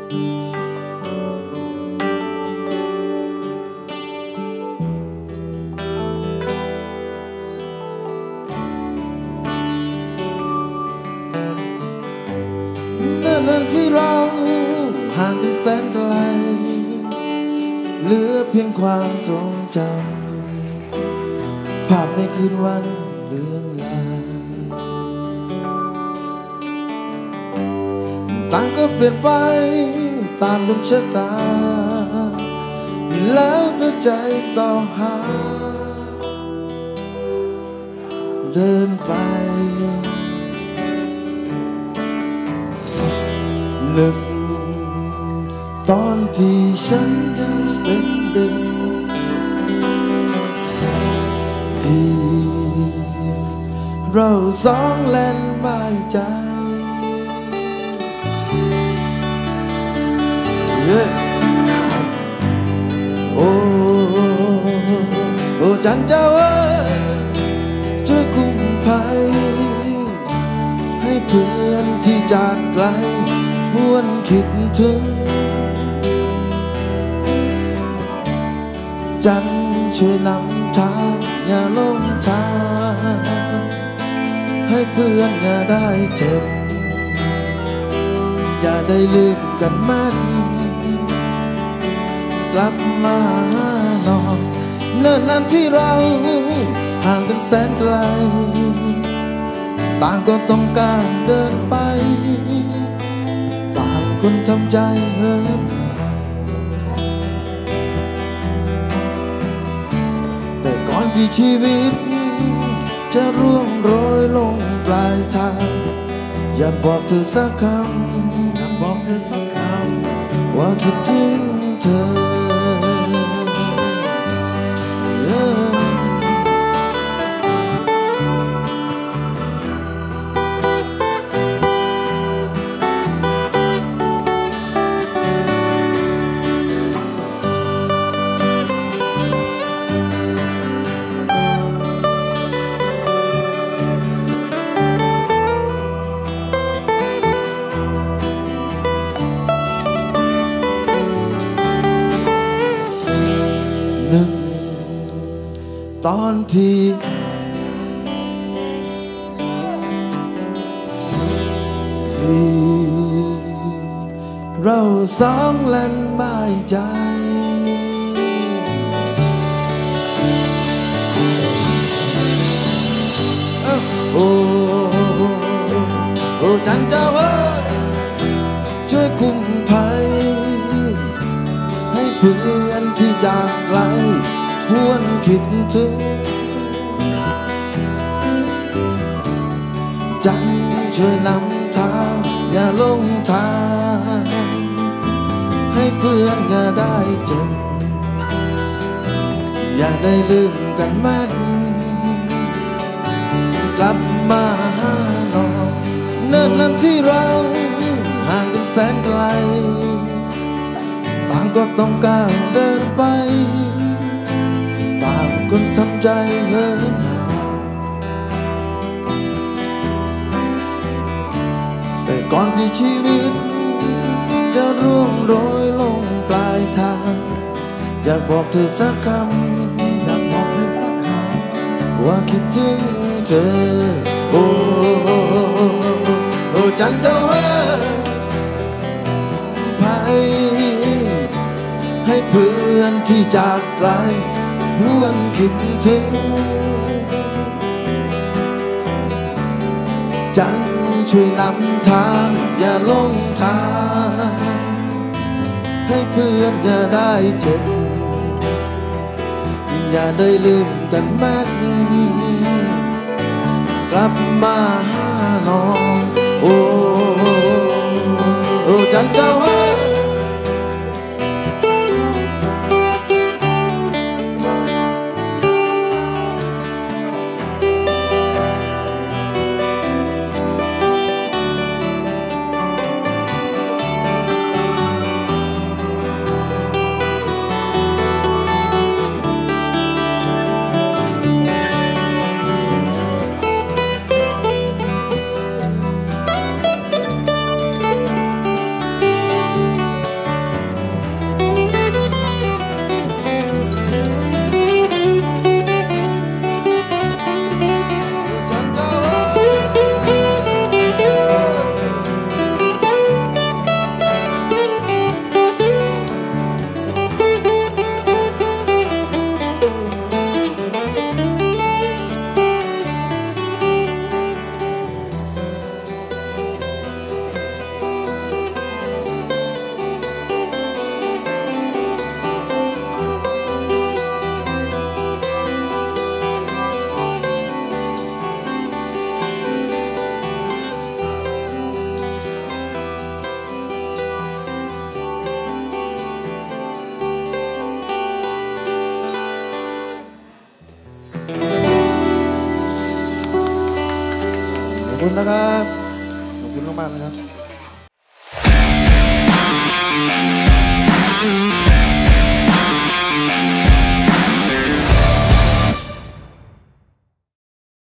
นั้นที่เราห่างกันแสนไกลเหลือเพียงความทรงจำภาพในคืนวันเลือนลางต่างก็เปลี่ยนไปตามดวงชะตาแล้วแต่ใจสอหาเดินไปลึกตอนที่ฉันยังเป็นเด็กที่เราสองเล่นไม้ใจโอ้โอ้จันเจ้าเอ้ยช่วยคุ้มภัยให้เพื่อนที่จากไกลหวนคิดถึงจันช่วยนำทางอย่าลงทางให้เพื่อนอย่าได้เจ็บอย่าได้ลืมกันมันกลับมาหน่อยเนิ่นนานที่เราห่างกันแสนไกลต่างก็ต้องการเดินไปต่างคนทำใจเหินแต่ก่อนที่ชีวิตจะร่วงโรยลงปลายทางอยากบอกเธอสักคำอยากบอกเธอสักคำว่าคิดถึงเธอตอนที่เราสองเล่นไม้ใจโอ้โอ้จันเจ้าเอ้ยช่วยคุ้มภัยให้เพื่อนที่จากไกลหวนคิดถึงจันช่วยนำทางอย่าลงทางให้เพื่อนอย่าได้เจ็บอย่าได้ลืมกันมันกลับมาหาหน่อยเนิ่นนานที่เราห่างกันแสนไกลต่างก็ต้องก้าวเดินไปคนทำใจเหินห่างแต่ก่อนที่ชีวิตจะร่วงโรยลงปลายทางอยากบอกเธอสักคำอยากบอกเธอสักคำว่าคิดถึงเธอโอ้โอ้จันเจ้าเอ้ยภัยให้เพื่อนที่จากไกลหวนคิดถึงจันช่วยนำทางอย่าลงทางให้เพื่อนอย่าได้เจ็บอย่าได้ลืมกันแม้นกลับมาหาน้องโอ้โอ้จันเจ้านะครับขอบคุณมากๆนะครับ